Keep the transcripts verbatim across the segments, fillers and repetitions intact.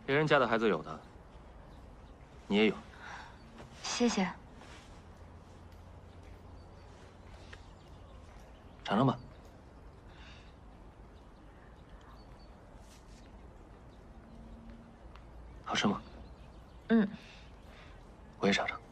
别人家的孩子有的，你也有。 谢谢。 尝尝吧。好吃吗？ 嗯。 我也尝尝。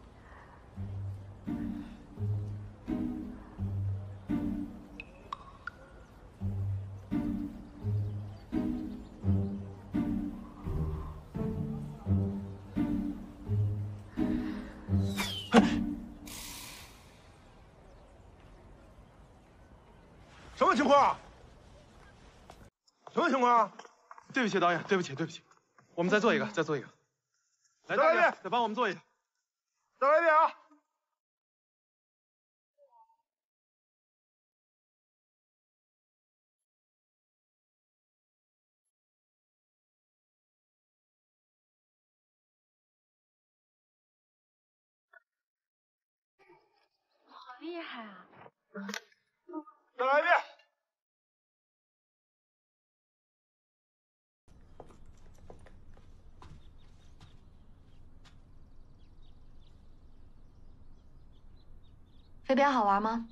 什么情况啊？什么情况啊？对不起，导演，对不起，对不起，我们再做一个，再做一个。来，再来一遍，再帮我们做一个。再来一遍啊！ 好厉害啊！ 再来一遍。 飞镖好玩吗？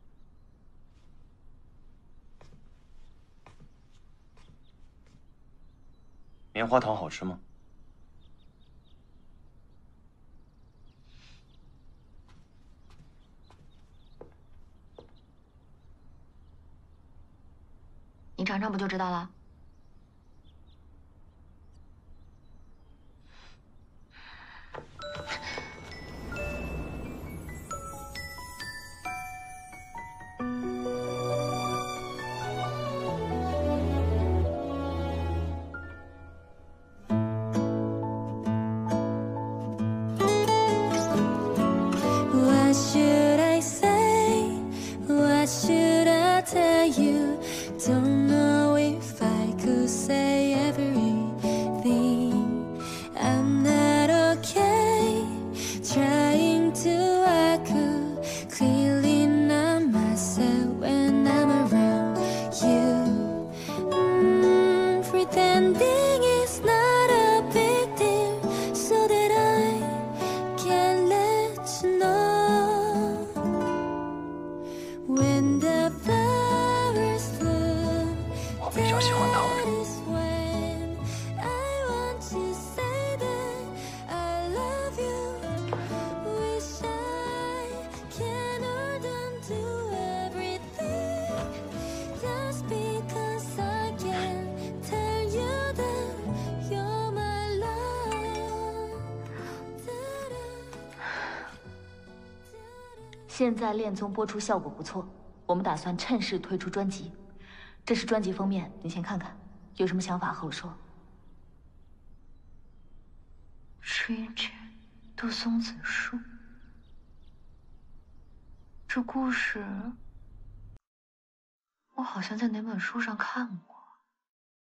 棉花糖好吃吗？ 你尝尝不就知道了。 What should I say? What should I tell you? Don't know if I could say everything. I'm not okay. Trying to act cool, clearly not myself when I'm around you. Mm, pretending it's not a big deal, so that I can let you know when the flowers bloom. 我比较喜欢糖的。 That is when I want to say that I love you. Wish I can hold on to everything just because I can tell you that you're my love. 现在恋综播出效果不错，我们打算趁势推出专辑。这是专辑封面，你先看看，有什么想法和我说。十元钱，杜松子树。这故事，我好像在哪本书上看过。